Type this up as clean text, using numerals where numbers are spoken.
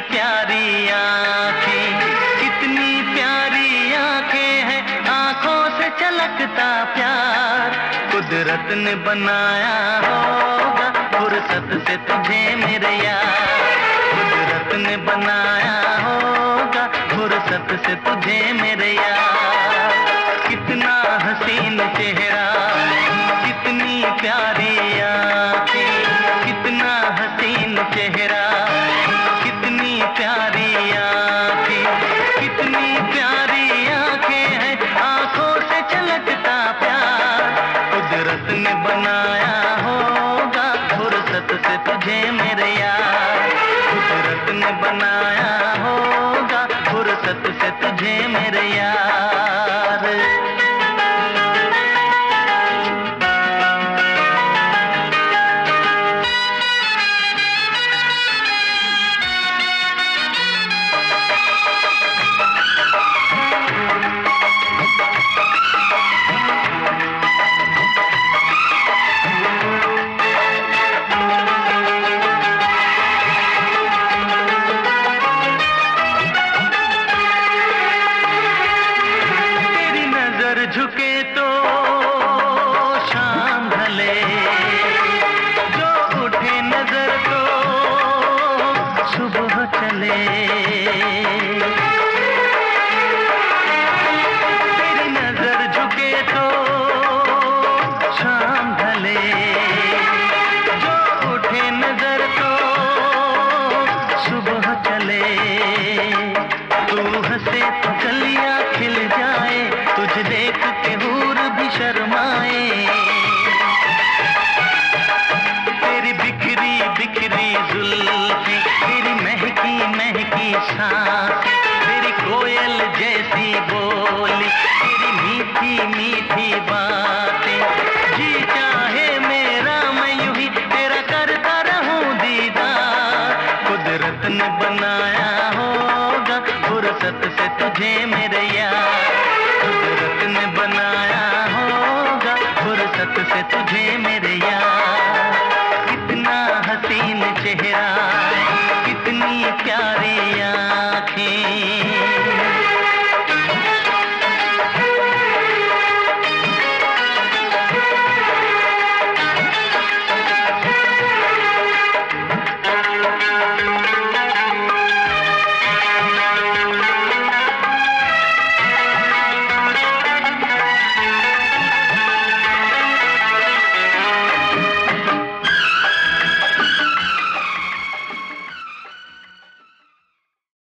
प्यारी आंखें, कितनी प्यारी आंखें हैं, आंखों से झलकता प्यार। कुदरत ने बनाया होगा फुर्सत से तुझे मेरे यार, कुदरत ने बनाया होगा फुर्सत से तुझे मेरे यार। कितना हसीन चेहरा, कितनी प्यारी आंखें, कितना हसीन चेहरा, कितनी प्यारी आंखें, कितनी प्यारी आंखें हैं, आंखों से झलकता प्यार। कुदरत ने बनाया होगा फुर्सत से तुझे मेरे यार, कुदरत ने बनाया होगा फुर्सत से तुझे मेरे यार। झुके तो शाम ढले, जो उठे नजर तो सुबह चले। तेरी नजर झुके तो शाम ढले, जो उठे नजर तो सुबह चले। तू हंसे तो कलियां खिल जाए, तुझे देख के हूर भी शर्माए। तेरी बिखरी बिखरी जुल्फें, तेरी महकी महकी सांसें, तेरी कोयल जैसी बोली, तेरी मीठी मीठी बातें। जी चाहे मेरा मैं यूं ही तेरा करता रहूं दीदार। कुदरत ने बनाया होगा फुर्सत से तुझे मेरे यार,